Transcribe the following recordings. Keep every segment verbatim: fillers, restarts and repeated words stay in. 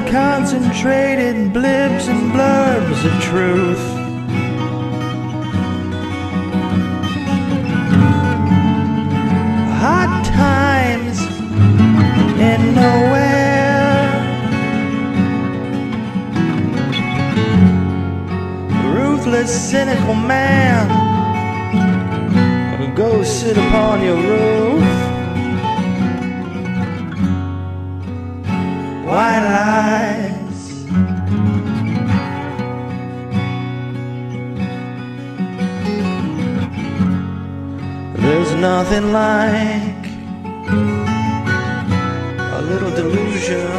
concentrated blips and blurbs of truth. Hard times in nowhere, ruthless, cynical man who goes sit upon your roof. White lies, there's nothing like a little delusion.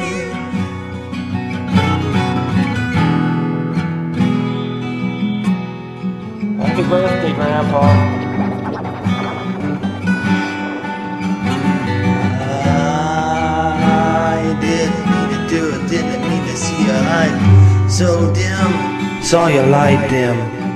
Happy birthday, Grandpa. Didn't mean to see your light so dim. Saw your light dim.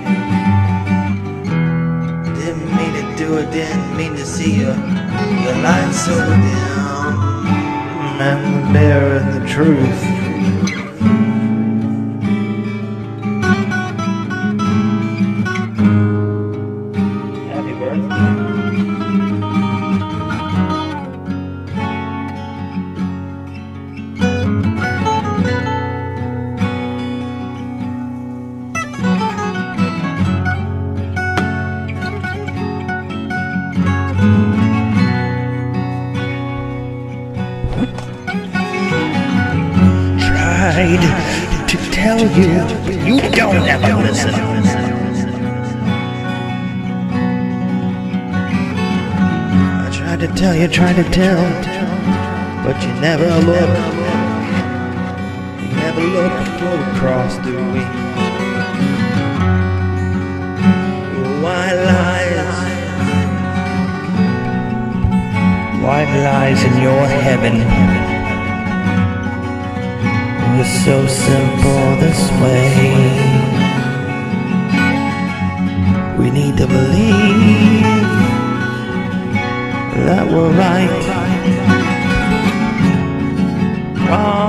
Didn't mean to do it. Didn't mean to see your your light so dim. And bearing the truth. Happy birthday. Tried to tell you, but you don't ever listen. I tried to tell you, tried to tell, but you never look. You never look to float across, do we? White lies, white lies in your heaven. It's so simple this way. We need to believe that we're right.